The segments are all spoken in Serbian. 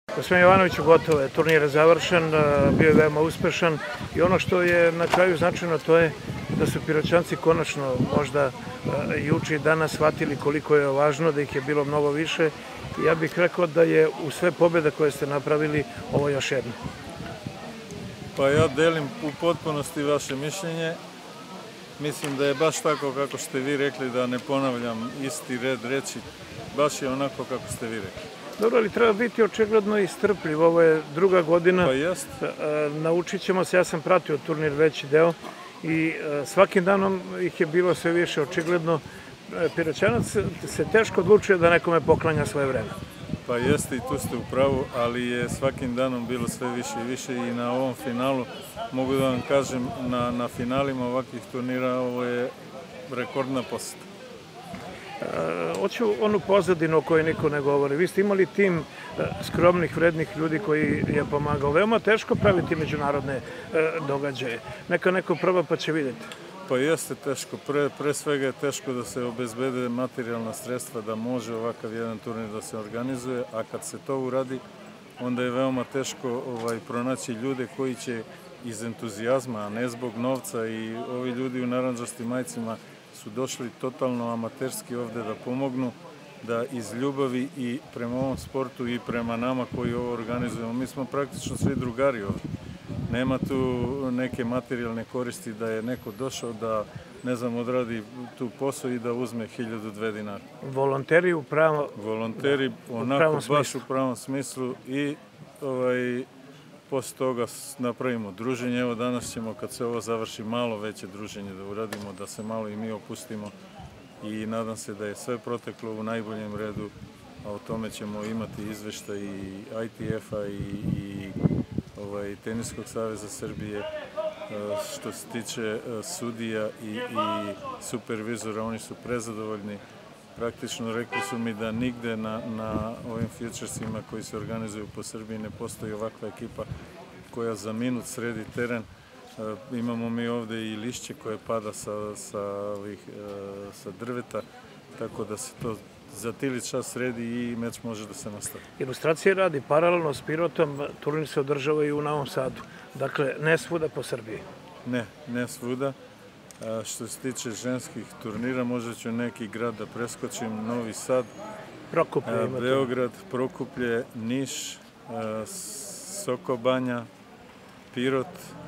Gospodin Jovanoviću, gotovo je, turnir je završen, bio je veoma uspešan i ono što je na kraju značajno to je da su Piroćanci konačno možda juče i danas shvatili koliko je važno, da ih je bilo mnogo više i ja bih rekao da je u sve pobjede koje ste napravili ovo još jedno. Pa ja delim u potpunosti vaše mišljenje. Mislim da je baš tako kako ste vi rekli, da ne ponavljam isti red reći, baš je onako kako ste vi rekli. Dobro, ali treba biti očigledno i strpljiv, ovo je druga godina. Pa jest. Naučit ćemo se, ja sam pratio turnir veći deo i svakim danom ih je bilo sve više očigledno. Piroćanac se teško odlučuje da nekome poklanja svoje vreme. Pa jeste i tu ste u pravu, ali je svakim danom bilo sve više i više i na ovom finalu, mogu da vam kažem, na finalima ovakvih turnira ovo je rekordna poseta. Hoću onu pozadinu o kojoj niko ne govori. Vi ste imali tim skromnih, vrednih ljudi koji je pomagao. Veoma teško praviti međunarodne događaje. Neka neko proba pa će vidjeti. Pa jeste teško. Pre svega je teško da se obezbede materijalna sredstva da može ovakav jedan turnir da se organizuje, a kad se to uradi, onda je veoma teško pronaći ljude koji će iz entuzijazma, a ne zbog novca, i ovi ljudi u narandžastim majicama su došli totalno amaterski ovde da pomognu, da iz ljubavi i prema ovom sportu i prema nama koji ovo organizujemo, mi smo praktično svi drugari ovde. Nema tu neke materijalne koristi da je neko došao da, ne znam, odradi tu posao i da uzme 1000-2 dinara. Volonteri u pravom smislu. Volonteri onako baš u pravom smislu i posle toga napravimo druženje. Evo danas ćemo, kad se ovo završi, malo veće druženje da uradimo, da se malo i mi opustimo i nadam se da je sve proteklo u najboljem redu, a o tome ćemo imati izveštaj i ITF-a i Teniskog saveza Srbije. Što se tiče sudija i supervizora, oni su prezadovoljni. Praktično rekli su mi da nigde na ovim futuresima koji se organizuju po Srbiji ne postoji ovakva ekipa koja za minut sredi teren. Imamo mi ovde i lišće koje pada sa drveta, tako da se to za tili čas sredi i meč može da se nastavi. Ilustracije radi, paralelno s Pirotom, turnir se održava i u Novom Sadu. Dakle, ne svuda po Srbiji. Ne svuda. Što se tiče ženskih turnira, možda ću neki grad da preskočim, Novi Sad, Beograd, Prokuplje, Niš, Sokobanja, Pirot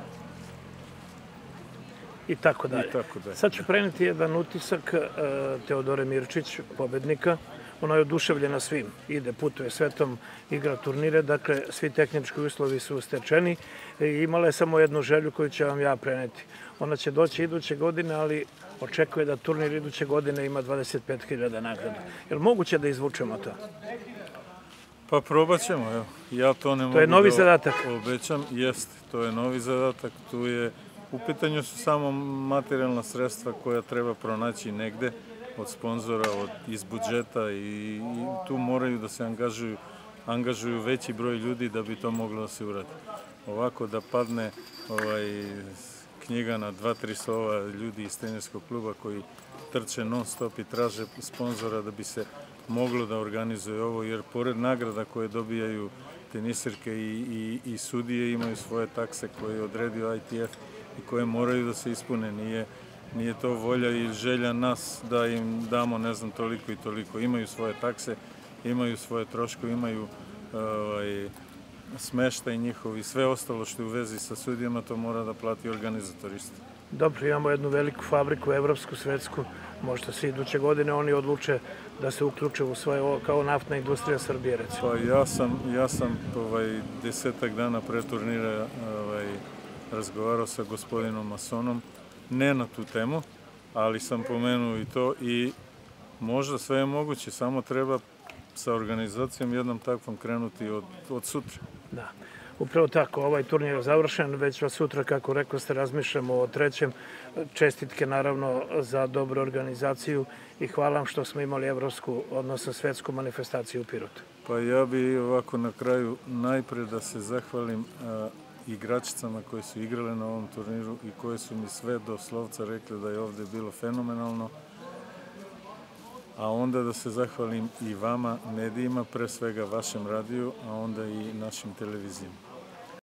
i tako dalje. Sad ću preneti jedan utisak Teodore Mirčić, pobednika. Ona je oduševljena svim. Ide, putuje svetom, igra turnire, dakle, svi tehnički uslovi su stečeni i imala je samo jednu želju koju će vam ja preneti. Ona će doći iduće godine, ali očekuje da turnir iduće godine ima 25.000 nagrada. Je li moguće da izvučemo to? Pa probat ćemo, evo. Ja to ne mogu da obećam. Jeste, to je novi zadatak. Tu je, u pitanju su samo materijalna sredstva koja treba pronaći negde od sponzora, iz budžeta, i tu moraju da se angažuju veći broj ljudi da bi to moglo da se uradi. Ovako da padne knjiga na 2-3 slova ljudi iz teniskog kluba koji trče non stop i traže sponzora da bi se moglo da organizuje ovo, jer pored nagrada koje dobijaju tenisirke i sudije imaju svoje takse koje je odredio ITF i koje moraju da se ispune. Nije to volja i želja nas da im damo, ne znam, toliko i toliko. Imaju svoje takse, imaju svoje troškove, imaju smeštaj njihov i sve ostalo što je u vezi sa sudijama, to mora da plati organizator isto. Dobro, imamo jednu veliku fabriku, evropsku, svetsku. Možda se iduće godine oni odluče da se uključe u svoje, kao naftna industrija Srbije, recimo. Pa ja sam 10 dana pre turnira razgovarao sa gospodinom Masonom, ne na tu temu, ali sam pomenuo i to i možda sve je moguće, samo treba sa organizacijom jednom takvom krenuti od sutra. Da, upravo tako, ovaj turnir je završen, već od sutra, kako rekao ste, razmišljamo o trećem. Čestitke naravno za dobru organizaciju i hvala vam što smo imali evropsku, odnosno svetsku manifestaciju u Pirotu. Pa ja bi ovako na kraju najpre da se zahvalim igračicama koje su igrale na ovom turniru i koje su mi sve do slovca rekli da je ovde bilo fenomenalno. a onda da se zahvalim i vama, medijima, pre svega vašem radiju, a onda i našim televizijama.